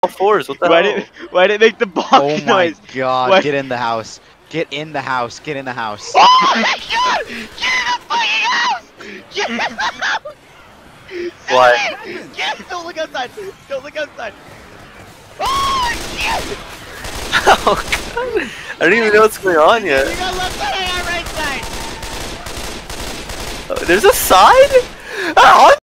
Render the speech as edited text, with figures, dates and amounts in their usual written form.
all fours. What the hell? Why did it make the bonk Oh my noise? god, What? get in the house. Get in the house. Get in the house. Oh my god! Get in the fucking house! Get in the house! What? Don't look outside! Don't look outside! Oh shit! Oh god. I don't even know what's going on yet. You got left side, I got right side! There's a side? Oh,